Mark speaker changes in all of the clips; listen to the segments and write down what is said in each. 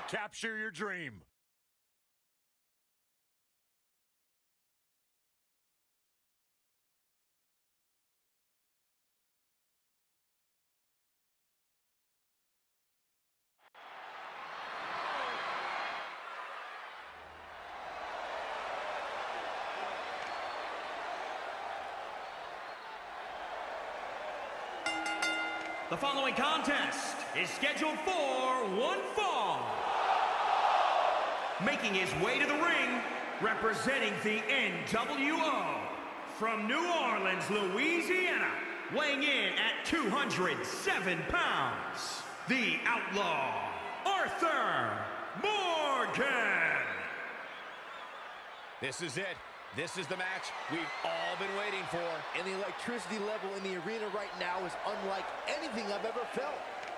Speaker 1: Capture your dream.
Speaker 2: The following contest is scheduled for one fall. Making his way to the ring, representing the NWO, from New Orleans, Louisiana, weighing in at 207 pounds, the Outlaw, Arthur Morgan.
Speaker 3: This is it. This is the match we've all been waiting for.
Speaker 4: And the electricity level in the arena right now is unlike anything I've ever felt.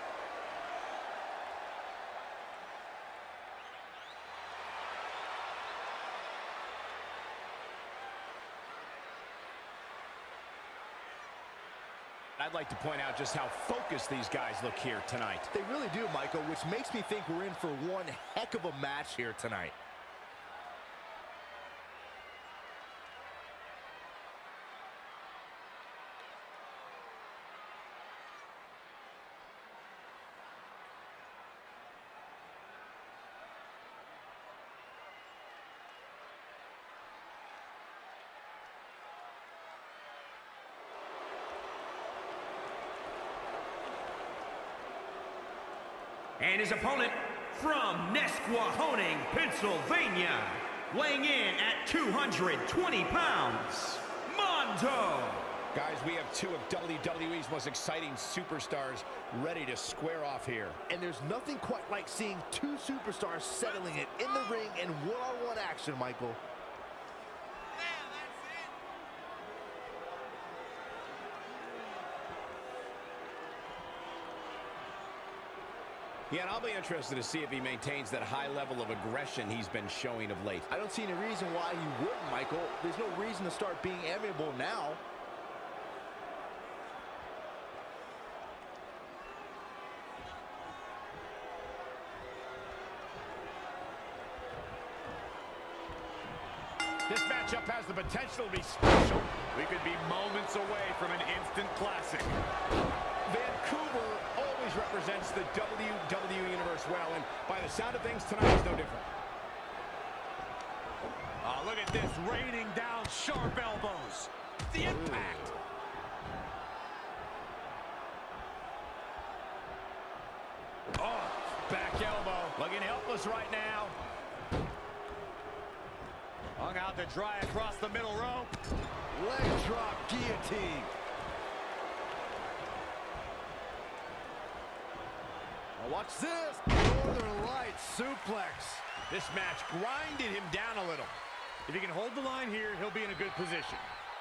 Speaker 3: I'd like to point out just how focused these guys look here tonight.
Speaker 4: They really do, Michael, which makes me think we're in for one heck of a match here tonight.
Speaker 2: And his opponent from Nesquahoning, Pennsylvania, weighing in at 220 pounds, Mondo.
Speaker 3: Guys, we have two of WWE's most exciting superstars ready to square off here.
Speaker 4: And there's nothing quite like seeing two superstars settling it in the ring in one-on-one action, Michael.
Speaker 3: Yeah, and I'll be interested to see if he maintains that high level of aggression he's been showing of late.
Speaker 4: I don't see any reason why he wouldn't, Michael. There's no reason to start being amiable now.
Speaker 1: This matchup has the potential to be special. We could be moments away from an instant classic.
Speaker 3: Vancouver always represents the WWE Universe well, and by the sound of things, tonight is no different.
Speaker 1: Oh, look at this, raining down sharp elbows. The impact. Oh, back elbow. Looking helpless right now. Hung out to dry across the middle rope.
Speaker 4: Leg drop guillotine. Now watch this. Northern Lights suplex.
Speaker 1: This match grinded him down a little. If he can hold the line here, he'll be in a good position.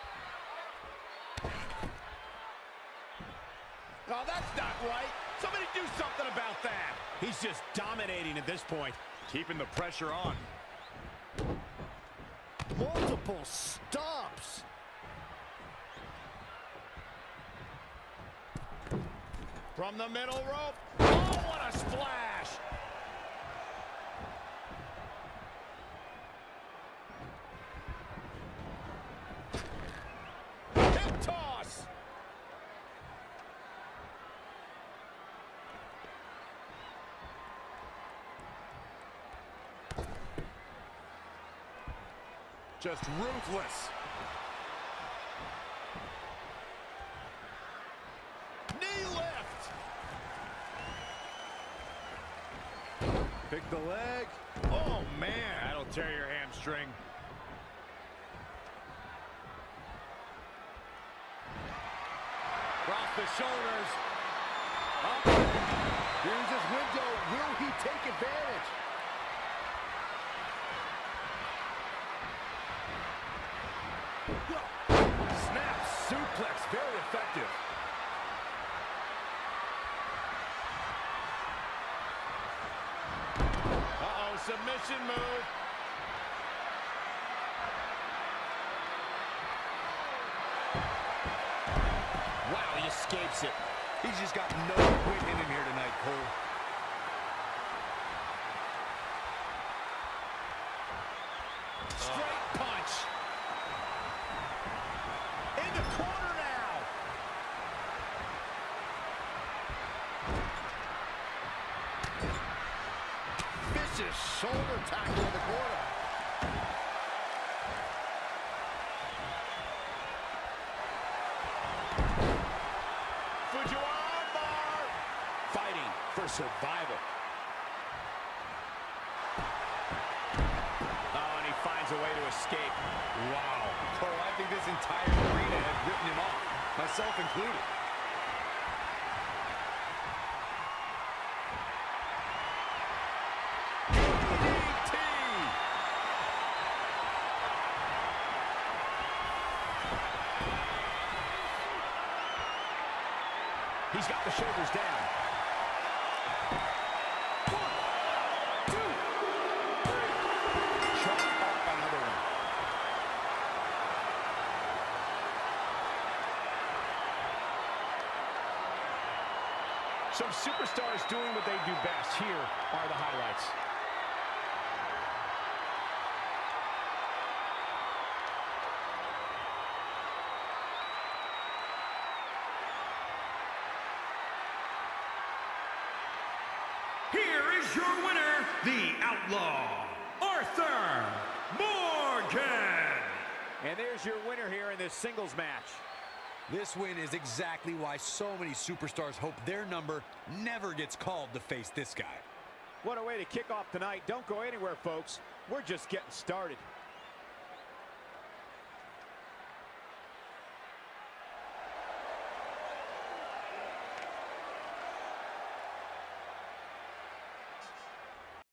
Speaker 1: Oh, that's not right. Somebody do something about that. He's just dominating at this point, keeping the pressure on.
Speaker 4: Multiple stomps.
Speaker 1: From the middle rope. Oh, what a splash. Hip toss. Just ruthless. Knee lift.
Speaker 4: Pick the leg.
Speaker 1: Oh, man. That'll tear your hamstring. Across the shoulders. Up.
Speaker 4: Here's his window. Will he take advantage?
Speaker 1: Snap suplex. Very effective. Uh-oh, submission move.
Speaker 3: Wow, he escapes it. He's just got no quit in him here tonight, Cole.
Speaker 4: corner now. Vicious shoulder tackle in the corner.
Speaker 1: Fujiwara fighting for survival. Oh, and he finds a way to escape.
Speaker 3: Wow. Cole, I think this entire arena had written him off, myself included.
Speaker 1: He's got the shoulders down. 1, 2, 3.
Speaker 3: Chop up another one.
Speaker 1: Some superstars doing what they do best. Here are the highlights.
Speaker 2: Here is your winner, the Outlaw, Arthur Morgan.
Speaker 1: And there's your winner here in this singles match.
Speaker 5: This win is exactly why so many superstars hope their number never gets called to face this guy.
Speaker 1: What a way to kick off tonight. Don't go anywhere, folks. We're just getting started.